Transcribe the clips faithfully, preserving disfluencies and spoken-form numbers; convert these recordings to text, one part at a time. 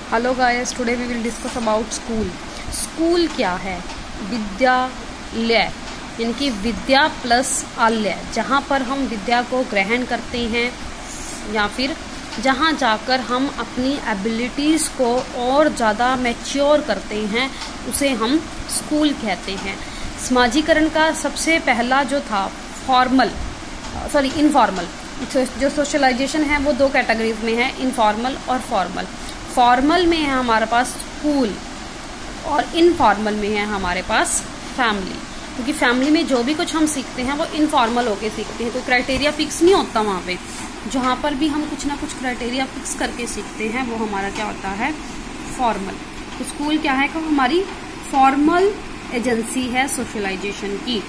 Hello guys, today we will discuss about school. School क्या है? विद्यालय, यानी कि विद्या प्लस आलय, जहाँ पर हम विद्या को ग्रहण करते हैं या फिर जहाँ जाकर हम अपनी एबिलिटीज़ को और ज़्यादा मैच्योर करते हैं, उसे हम स्कूल कहते हैं। समाजीकरण का सबसे पहला जो था फॉर्मल सॉरी इनफॉर्मल, जो सोशलाइजेशन है वो दो कैटेगरीज में है, इनफॉर्मल और फॉर्मल। फॉर्मल में है हमारे पास स्कूल और इनफॉर्मल में है हमारे पास फैमिली, क्योंकि फैमिली में जो भी कुछ हम सीखते हैं वो इनफॉर्मल होके सीखते हैं। कोई क्राइटेरिया फिक्स नहीं होता वहाँ पे। जहाँ पर भी हम कुछ ना कुछ क्राइटेरिया फिक्स करके सीखते हैं वो हमारा क्या होता है, फॉर्मल। तो स्कूल क्या है कि हमारी फॉर्मल एजेंसी है सोशलाइजेशन की।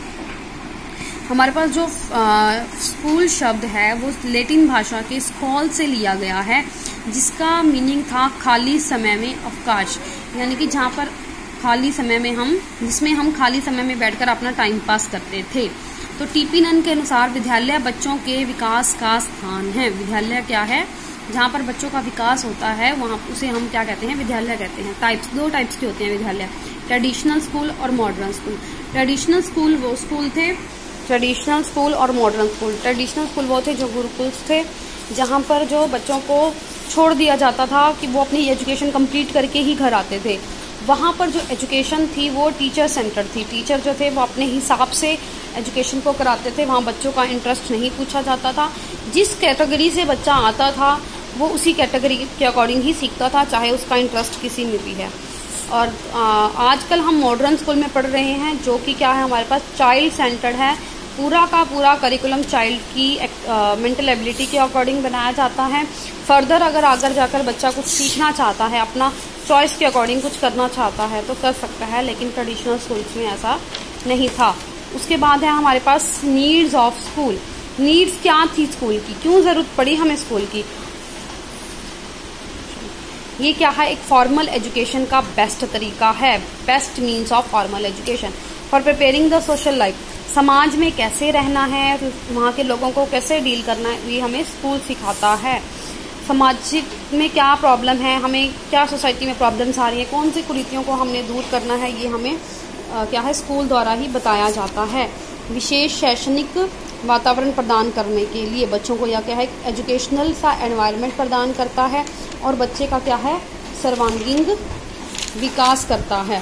हमारे पास जो आ, स्कूल शब्द है वो लैटिन भाषा के स्कॉल से लिया गया है, जिसका मीनिंग था खाली समय में अवकाश, यानी कि जहाँ पर खाली समय में हम जिसमें हम खाली समय में बैठकर अपना टाइम पास करते थे। तो टीपी नन के अनुसार विद्यालय बच्चों के विकास का स्थान है। विद्यालय क्या है? जहाँ पर बच्चों का विकास होता है वहाँ उसे हम क्या कहते हैं, विद्यालय कहते हैं। टाइप्स दो टाइप्स के होते हैं विद्यालय, ट्रेडिशनल स्कूल और मॉडर्न स्कूल। ट्रेडिशनल स्कूल वो स्कूल थे ट्रेडिशनल स्कूल और मॉडर्न स्कूल ट्रेडिशनल स्कूल वो थे जो गुरुकुल्स थे, जहाँ पर जो बच्चों को छोड़ दिया जाता था कि वो अपनी एजुकेशन कंप्लीट करके ही घर आते थे। वहाँ पर जो एजुकेशन थी वो टीचर सेंटर थी। टीचर जो थे वो अपने हिसाब से एजुकेशन को कराते थे। वहाँ बच्चों का इंटरेस्ट नहीं पूछा जाता था। जिस कैटेगरी से बच्चा आता था वो उसी कैटेगरी के अकॉर्डिंग ही सीखता था, चाहे उसका इंटरेस्ट किसी में भी है। और आजकल हम मॉडर्न स्कूल में पढ़ रहे हैं, जो कि क्या है, हमारे पास चाइल्ड सेंटर्ड है। पूरा का पूरा करिकुलम चाइल्ड की मेंटल एबिलिटी के अकॉर्डिंग बनाया जाता है। फर्दर अगर आगे जाकर बच्चा कुछ सीखना चाहता है, अपना चॉइस के अकॉर्डिंग कुछ करना चाहता है तो कर सकता है, लेकिन ट्रेडिशनल स्कूल्स में ऐसा नहीं था। उसके बाद है हमारे पास नीड्स ऑफ स्कूल। नीड्स क्या थी स्कूल की, क्यों जरूरत पड़ी हमें स्कूल की? ये क्या है, एक फॉर्मल एजुकेशन का बेस्ट तरीका है। Best means of formal education for preparing the social life. समाज में कैसे रहना है, वहाँ के लोगों को कैसे डील करना है, ये हमें स्कूल सिखाता है। सामाजिक में क्या प्रॉब्लम है, हमें क्या सोसाइटी में प्रॉब्लम्स आ रही है, कौन सी कुरीतियों को हमने दूर करना है, ये हमें आ, क्या है, स्कूल द्वारा ही बताया जाता है। विशेष शैक्षणिक वातावरण प्रदान करने के लिए बच्चों को यह क्या है, एजुकेशनल सा एनवायरनमेंट प्रदान करता है और बच्चे का क्या है, सर्वांगीण विकास करता है।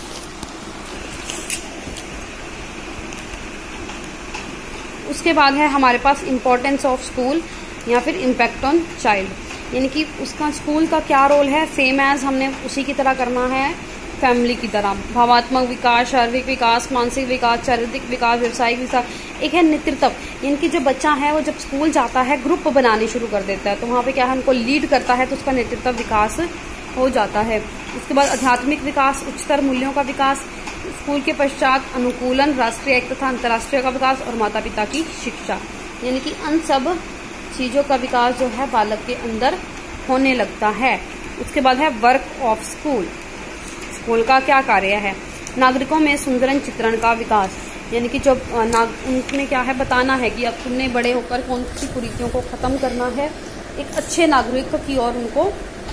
उसके बाद है हमारे पास इम्पोर्टेंस ऑफ स्कूल या फिर इम्पैक्ट ऑन चाइल्ड, यानी कि उसका स्कूल का क्या रोल है। सेम एज हमने उसी की तरह करना है फैमिली की तरह। भावात्मक विकास, शारीरिक विकास, मानसिक विकास, चारित्रिक विकास, व्यवसायिक विकास। एक है नेतृत्व, यानी कि जो बच्चा है वो जब स्कूल जाता है ग्रुप बनाने शुरू कर देता है, तो वहाँ पे क्या है, उनको लीड करता है, तो उसका नेतृत्व विकास हो जाता है। उसके बाद आध्यात्मिक विकास, उच्चतर मूल्यों का विकास। स्कूल के पश्चात अनुकूलन, राष्ट्रीय एक तथा अंतर्राष्ट्रीय का विकास और माता पिता की शिक्षा, यानी कि उन सब चीजों का विकास जो है बालक के अंदर होने लगता है। उसके बाद है वर्क ऑफ स्कूल। स्कूल का क्या कार्य है? नागरिकों में सुंदर चित्रण का विकास, यानी कि जब उनमें क्या है, बताना है कि अब तुमने बड़े होकर कौन सी कुरीतियों को खत्म करना है, एक अच्छे नागरिक की ओर उनको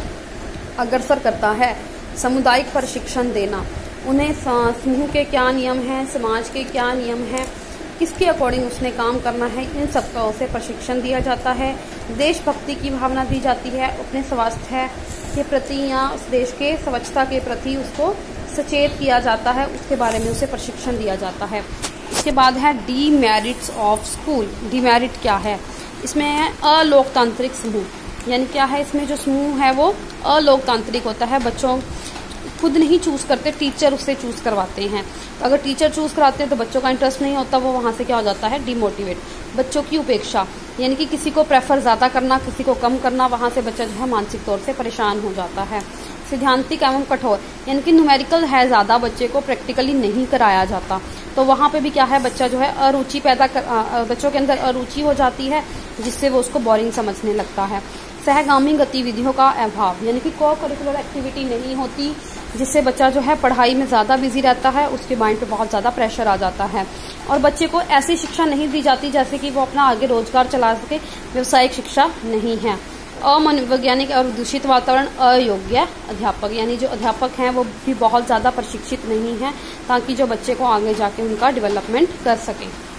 अग्रसर करता है। सामुदायिक प्रशिक्षण देना, उन्हें समूह के क्या नियम हैं, समाज के क्या नियम हैं, किसके अकॉर्डिंग उसने काम करना है, इन सब का उसे प्रशिक्षण दिया जाता है। देशभक्ति की भावना दी जाती है, अपने स्वास्थ्य के प्रति या उस देश के स्वच्छता के प्रति उसको सचेत किया जाता है, उसके बारे में उसे प्रशिक्षण दिया जाता है। उसके बाद है डीमेरिट्स ऑफ स्कूल। डीमेरिट क्या है? इसमें है अलोकतांत्रिक समूह, यानी क्या है, इसमें जो समूह है वो अलोकतांत्रिक होता है। बच्चों खुद नहीं चूज करते, टीचर उससे चूज करवाते हैं। तो अगर टीचर चूज कराते हैं तो बच्चों का इंटरेस्ट नहीं होता, वो वहाँ से क्या हो जाता है, डिमोटिवेट। बच्चों की उपेक्षा, यानी कि किसी को प्रेफर ज़्यादा करना, किसी को कम करना, वहाँ से बच्चा जो है मानसिक तौर से परेशान हो जाता है। सिद्धांतिक एवं कठोर, यानी कि न्यूमेरिकल है ज़्यादा, बच्चे को प्रैक्टिकली नहीं कराया जाता, तो वहाँ पे भी क्या है, बच्चा जो है अरुचि पैदा कर, बच्चों के अंदर अरुचि हो जाती है, जिससे वो उसको बोरिंग समझने लगता है। सहगामी गतिविधियों का अभाव, यानी कि को करिकुलर एक्टिविटी नहीं होती, जिससे बच्चा जो है पढ़ाई में ज़्यादा बिजी रहता है, उसके माइंड पे बहुत ज़्यादा प्रेशर आ जाता है। और बच्चे को ऐसी शिक्षा नहीं दी जाती जैसे कि वो अपना आगे रोजगार चला सके, व्यवसायिक शिक्षा नहीं है। अमनोवैज्ञानिक और दूषित वातावरण, अयोग्य अध्यापक, यानी जो अध्यापक हैं वो भी बहुत ज़्यादा प्रशिक्षित नहीं हैं ताकि जो बच्चे को आगे जाके उनका डेवलपमेंट कर सकें।